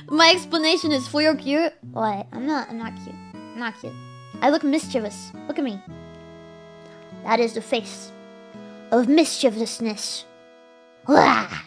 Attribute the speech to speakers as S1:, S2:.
S1: My explanation is Fuyo Cute. What? I'm not cute. I'm not cute. I look mischievous. Look at me. That is the face of mischievousness. Wah!